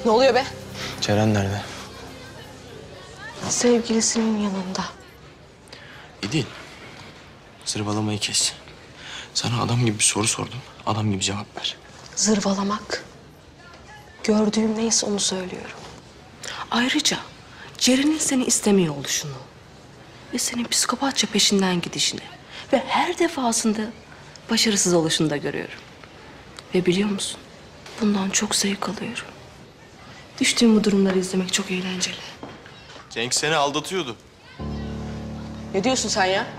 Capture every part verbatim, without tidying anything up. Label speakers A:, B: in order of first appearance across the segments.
A: Ne oluyor be?
B: Ceren nerede?
A: Sevgilisinin yanında.
B: İdil. Zırvalamayı kes. Sana adam gibi bir soru sordum. Adam gibi cevap ver.
A: Zırvalamak. Gördüğüm neyse onu söylüyorum. Ayrıca Ceren'in seni istemiyor oluşunu ve senin psikopatça peşinden gidişini ve her defasında başarısız oluşunu da görüyorum. Ve biliyor musun? Bundan çok zevk alıyorum. Düştüğüm bu durumları izlemek çok eğlenceli.
B: Cenk seni aldatıyordu.
A: Ne diyorsun sen ya?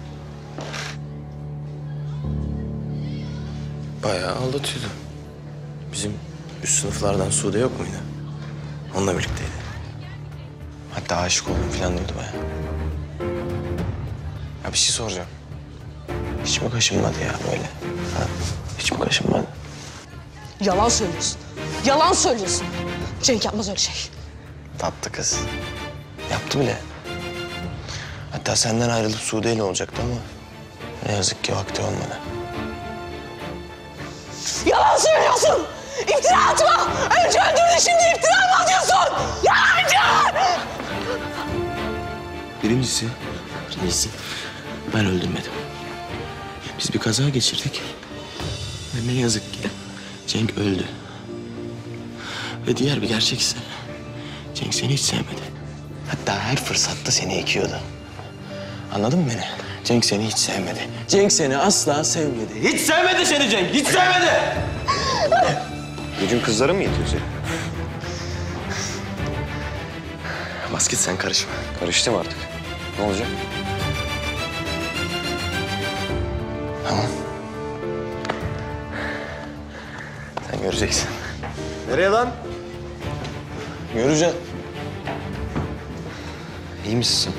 B: Bayağı aldatıyordu. Bizim üst sınıflardan Sude yok muydu? Onunla birlikteydi. Hatta aşık oldum falan diyordu bayağı. Ya bir şey soracağım. Hiç mi kaşınmadı ya böyle? Ha? Hiç mi kaşınmadı?
A: Yalan söylüyorsun. Yalan söylüyorsun. Cenk yapmaz öyle şey.
B: Tatlı kız. Yaptı bile. Hatta senden ayrılıp Sude ile olacaktı ama ne yazık ki vakti olmadı.
A: Yalan söylüyorsun! İftira atma! Önce öldürdün, şimdi iftira mı atıyorsun? Yalancı!
B: Birincisi, birincisi ben öldürmedim. Biz bir kaza geçirdik. Ve ne yazık ki Cenk öldü. Ve diğer bir gerçek ise Cenk seni hiç sevmedi. Hatta her fırsatta seni ekiyordu. Anladın mı beni? Cenk seni hiç sevmedi. Cenk seni asla sevmedi. Hiç sevmedi seni Cenk, hiç sevmedi.
C: Bugün kızlara mı yetiyor senin?
B: Bas git sen karışma.
C: Karıştım artık. Ne olacak?
B: Tamam. Sen göreceksin.
C: Nereye lan?
B: Göreceksin.
C: İyi misin sen?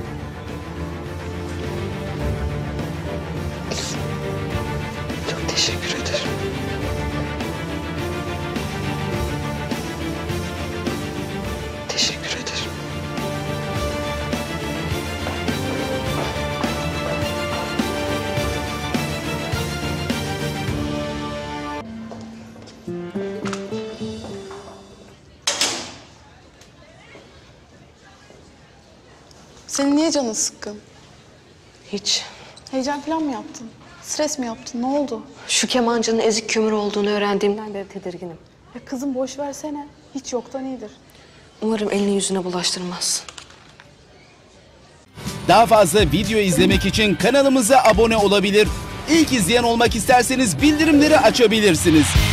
B: Çok teşekkür ederim. Teşekkür ederim.
D: Senin niye canın sıkkın?
A: Hiç.
D: Heyecan falan mı yaptın? Stres mi yaptın? Ne oldu?
A: Şu kemancının ezik kömür olduğunu öğrendiğimden beri tedirginim.
D: Ya kızım boş versene. Hiç yoktan iyidir.
A: Umarım elini yüzüne bulaştırmaz.
E: Daha fazla video izlemek için kanalımıza abone olabilir. İlk izleyen olmak isterseniz bildirimleri açabilirsiniz.